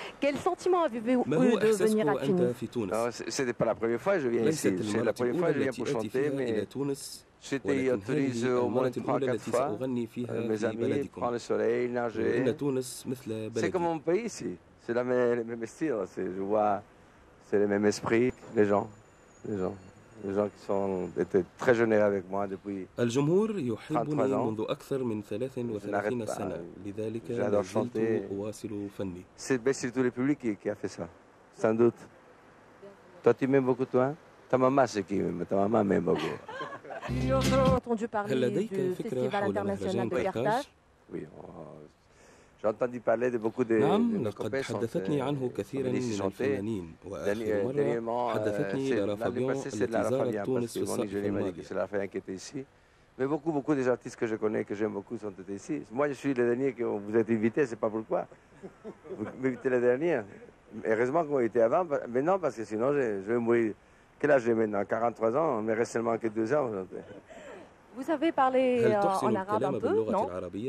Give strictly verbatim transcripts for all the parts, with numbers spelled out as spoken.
Quel sentiment avez-vous eu de venir à Tunis? Ce n'est pas la première fois que je viens ici. C'est la première fois que je viens pour chanter, mais j'étais à Tunis au moins trois quatre fois. Mes amis, prendre le soleil, nager. C'est comme mon pays ici. C'est le même style. Je vois, c'est le même esprit, les gens. Les gens. Les gens qui sont étaient très généreux avec moi depuis الجمهور يحبني منذ أكثر من ثلاث وثلاثين سنة لذلك لا زلت أواصل فني. C'est surtout le public qui, qui a fait ça, sans doute. Toi, tu m'aimes beaucoup, toi? Ta maman, c'est qui m'aime? Ta maman m'aime beaucoup. J'ai entendu parler du Festival international de Carthage. Oui, j'ai entendu parler de beaucoup de نعم لقد حدثتني عنه كثيرا من الفنانين وآخر مرة حدثتني لارا فابيون التي زارت تونس في الصيف الماضي. Mais beaucoup, beaucoup des artistes que je connais, que j'aime beaucoup, sont ici. Moi, je suis le dernier que vous êtes invité, c'est pas pourquoi. Vous m'invitez le dernier. Heureusement qu'on était avant, mais non, parce que sinon, je, je vais mourir. Quel âge j'ai maintenant? quarante-trois ans, mais reste seulement que deux ans. Vous savez parler euh, en arabe un peu, non?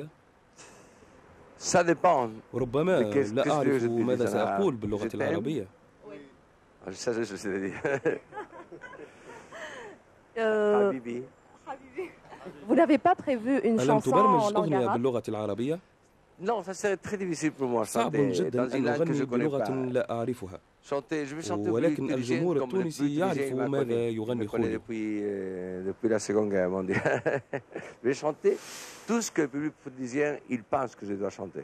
Ça dépend. ربما لا أعرف ماذا سأقول باللغة العربية. Ça, je sais le dire. Habibi. Vous n'avez pas prévu une chanson en langue arabe? باللغة العربية؟ Non, ça serait très difficile pour moi. صعب جدا أن أغني بلغة لا أعرفها. ولكن الجمهور التونسي يعرف ماذا يغني خوليو. Depuis la Seconde Guerre mondiale. Je vais chanter tout ce que le public tunisien il pense que je dois chanter.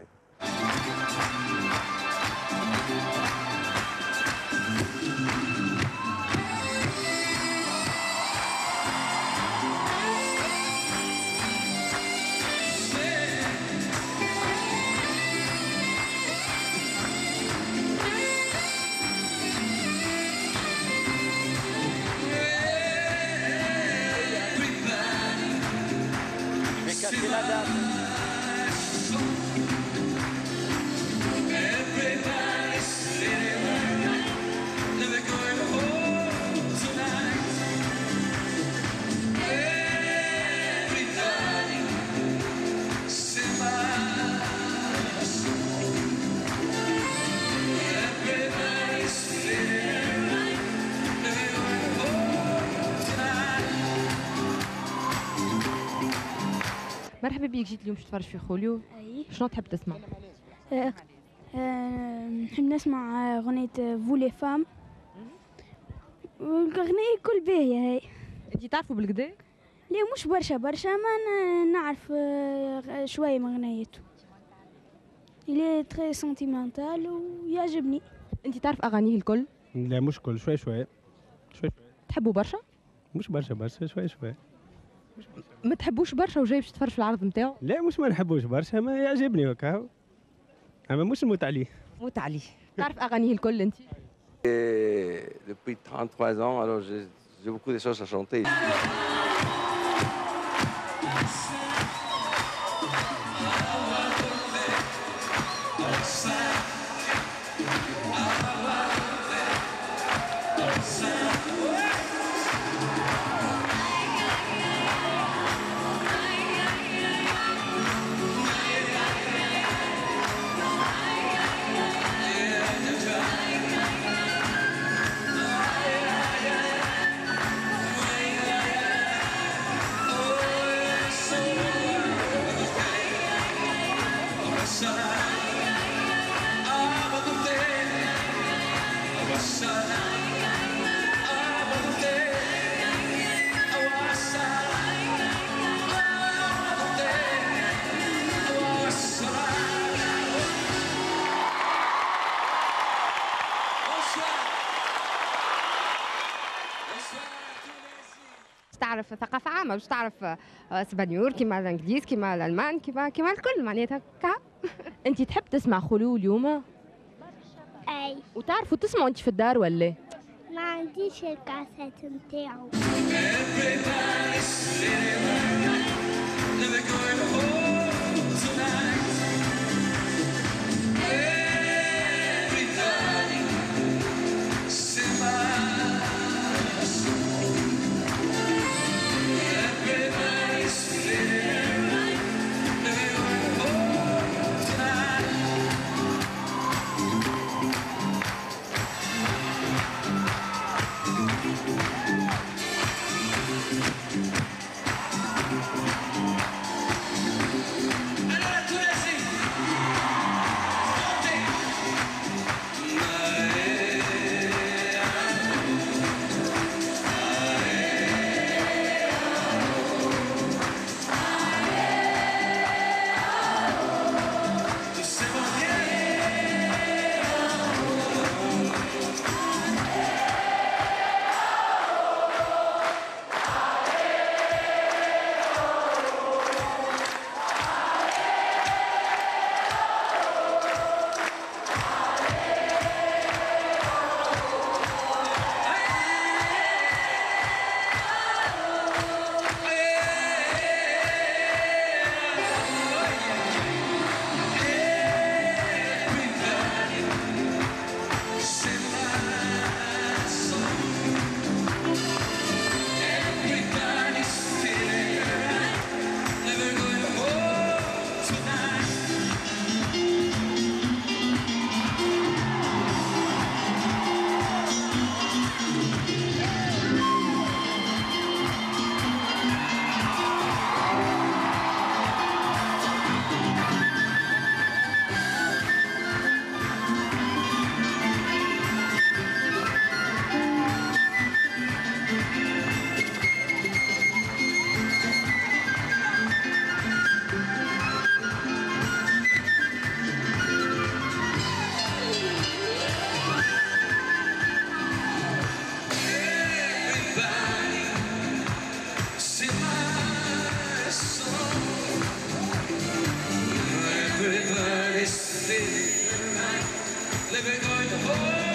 مرحبا بيك، جيت اليوم باش تفرج في خوليو. اي شنو تحب تسمع؟ أه أه نحب نسمع أغنية فو لي فام. الأغنية كل باهية هاي. انتي تعرفوا بالكدا؟ لا مش برشا برشا، ما نعرف شوية من أغنيته. إلي تري سنتيمنتال ويعجبني. انتي تعرف أغانيه الكل؟ لا مش كل، شوي شوي. شوي شوي. تحبوا برشا؟ مش برشا برشا، شوي شوي. ما تحبوش برشا وجاي باش تفرج في العرض نتاعو؟ لا مش ما نحبوش برشا، ما يعجبني هكا، اما مش نموت عليه. موت عليه. تعرف اغانيه الكل انت؟ Depuis trente-trois ans, alors j'ai beaucoup de choses à chanter. تعرف ثقافة عامة، باش تعرف اسبانيول كيما الانجليز كيما الالمان كيما كيما الكل معناتها هكا. انت تحب تسمع خلو اليوم؟ اي. وتعرفوا تسمعوا انت في الدار ولا؟ ما عنديش الكاسات نتاعو. living on the floor.